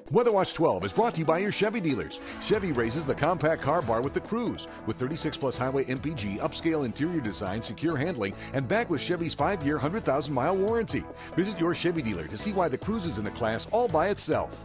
Weather Watch 12 is brought to you by your Chevy dealers. Chevy raises the compact car bar with the Cruze. With 36-plus highway MPG, upscale interior design, secure handling, and backed with Chevy's 5-year, 100,000-mile warranty. Visit your Chevy dealer to see why the Cruze is in a class all by itself.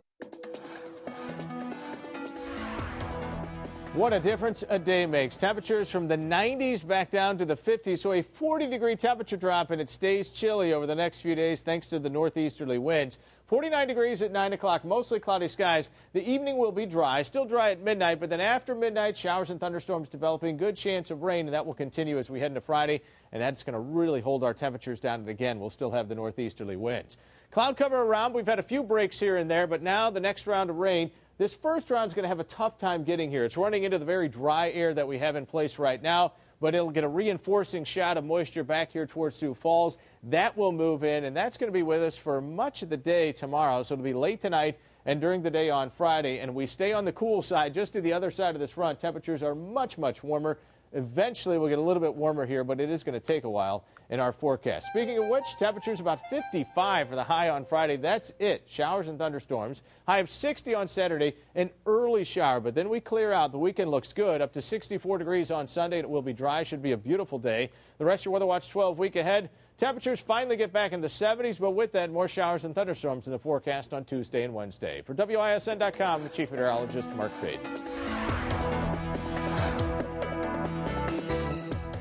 What a difference a day makes. Temperatures from the 90s back down to the 50s, so a 40-degree temperature drop, and it stays chilly over the next few days thanks to the northeasterly winds. 49 degrees at 9 o'clock, mostly cloudy skies. The evening will be dry, still dry at midnight, but then after midnight, showers and thunderstorms developing. Good chance of rain, and that will continue as we head into Friday, and that's going to really hold our temperatures down. And again, we'll still have the northeasterly winds. Cloud cover around. We've had a few breaks here and there, but now the next round of rain. This first round is going to have a tough time getting here. It's running into the very dry air that we have in place right now, but it'll get a reinforcing shot of moisture back here towards Sioux Falls. That will move in, and that's going to be with us for much of the day tomorrow. So it'll be late tonight and during the day on Friday, and we stay on the cool side. Just to the other side of this front, temperatures are much, much warmer. Eventually, we'll get a little bit warmer here, but it is going to take a while in our forecast. Speaking of which, temperatures about 55 for the high on Friday. That's it. Showers and thunderstorms. High of 60 on Saturday, an early shower, but then we clear out. The weekend looks good. Up to 64 degrees on Sunday, and it will be dry. Should be a beautiful day. The rest of your Weather Watch 12 week ahead. Temperatures finally get back in the 70s, but with that, more showers and thunderstorms in the forecast on Tuesday and Wednesday. For WISN.com, the Chief Meteorologist, Mark Baden.